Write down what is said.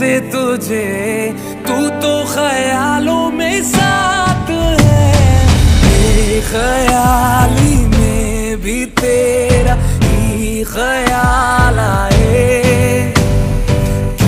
से तुझे, तू तो ख्यालों में साथ है। बेख्याली में भी तेरा ही ख्याल आया।